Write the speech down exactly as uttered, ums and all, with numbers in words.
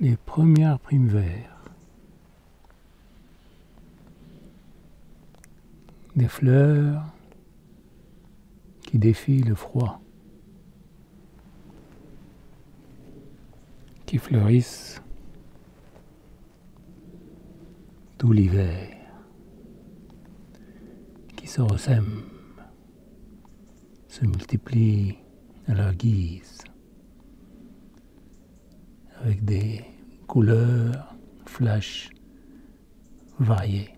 les premières primevères, des fleurs qui défient le froid, qui fleurissent tout l'hiver, qui se ressèment, se multiplient à leur guise, avec des couleurs flash variées.